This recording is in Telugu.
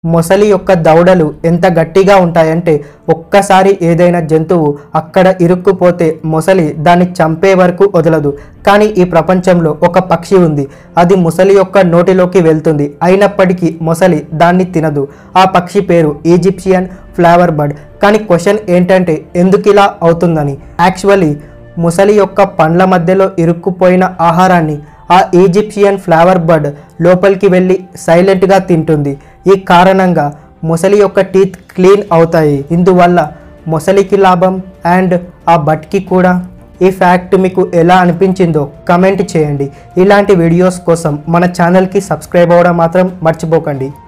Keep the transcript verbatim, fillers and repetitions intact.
మొసలి యొక్క దవడలు ఎంత గట్టిగా ఉంటాయంటే ఒక్కసారి ఏదైనా జంతువు అక్కడ ఇరుక్కుపోతే మొసలి దాన్ని చంపే వరకు వదలదు. కానీ ఈ ప్రపంచంలో ఒక పక్షి ఉంది, అది మొసలి యొక్క నోటిలోకి వెళ్తుంది, అయినప్పటికీ మొసలి దాన్ని తినదు. ఆ పక్షి పేరు ఈజిప్షియన్ ఫ్లవర్ బర్డ్. కానీ క్వశ్చన్ ఏంటంటే ఎందుకు ఇలా అవుతుందని. యాక్చువల్లీ మొసలి యొక్క పండ్ల మధ్యలో ఇరుక్కుపోయిన ఆహారాన్ని ఆ ఈజిప్షియన్ ఫ్లవర్ బర్డ్ లోపలికి వెళ్ళి సైలెంట్గా తింటుంది. ఈ కారణంగా మొసలి యొక్క టీత్ క్లీన్ అవుతాయి. ఇందువల్ల మొసలికి లాభం అండ్ ఆ బర్డ్కి కూడా. ఈ ఫ్యాక్ట్ మీకు ఎలా అనిపించిందో కమెంట్ చేయండి. ఇలాంటి వీడియోస్ కోసం మన ఛానల్కి సబ్స్క్రైబ్ అవ్వడం మాత్రం మర్చిపోకండి.